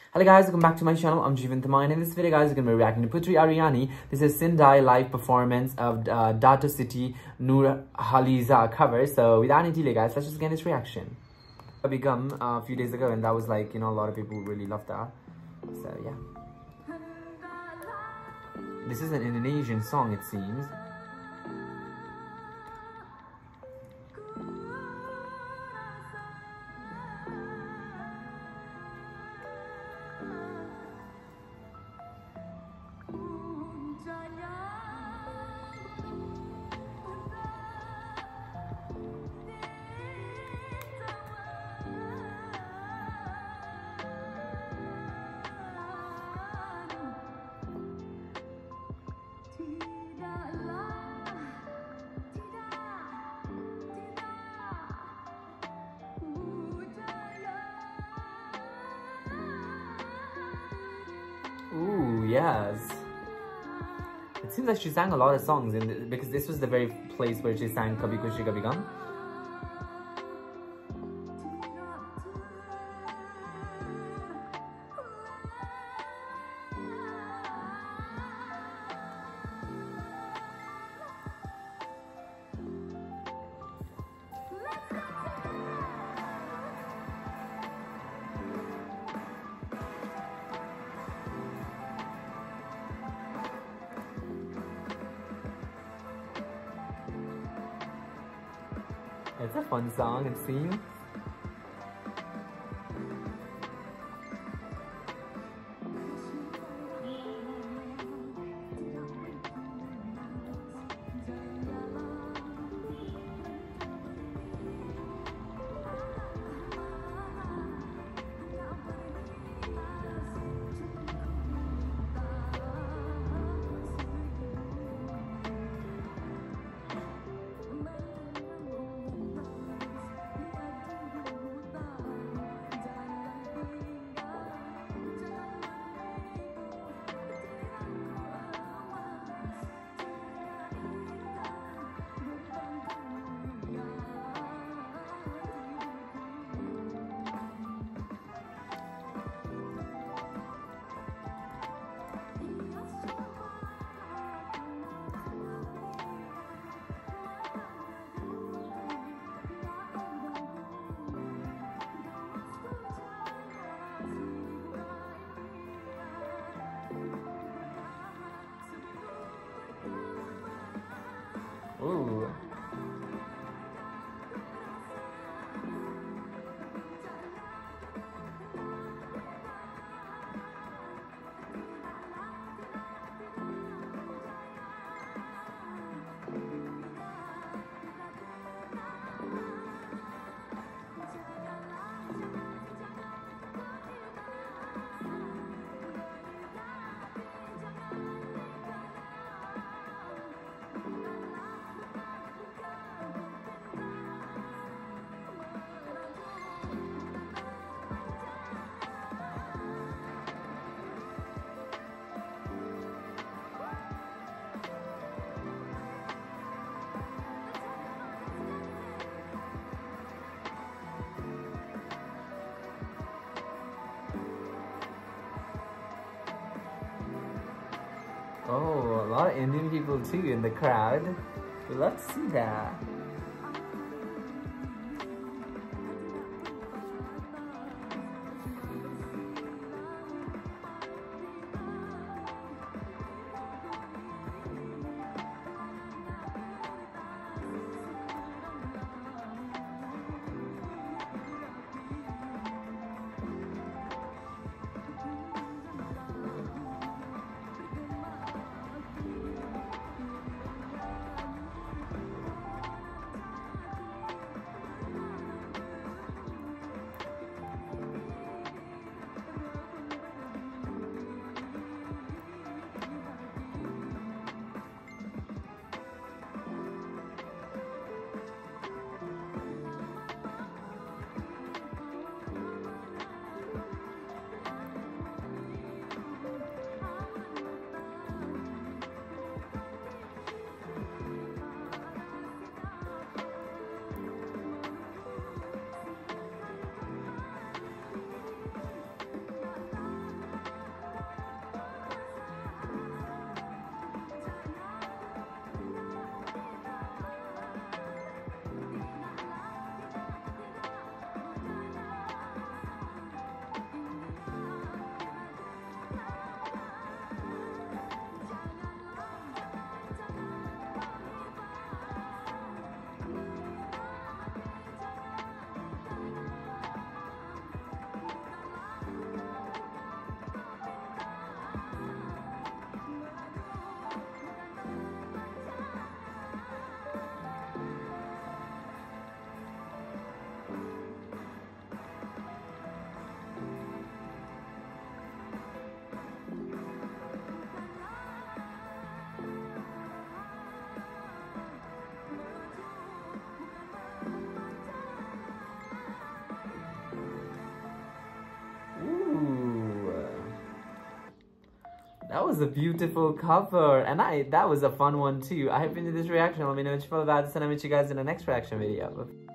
Hello guys, welcome back to my channel. I'm Jeevan Thamai, and in this video guys, we're going to be reacting to Putri Aryani. This is Sindai live performance of Data City Noor Haliza cover. So without any delay guys, let's just get this reaction. Kabhi Gum a few days ago, and that was like, you know, a lot of people really loved that. So yeah. This is an Indonesian song, it seems. Ooh, yes. It seems like she sang a lot of songs because this was the very place where she sang Kabhi Khushi Kabhi Gum. It's a fun song, it seems. Ooh. Oh, a lot of Indian people too in the crowd. Let's see that. That was a beautiful cover, and that was a fun one too. I hope you enjoyed this reaction. Let me know what you feel about this, and I'll meet you guys in the next reaction video.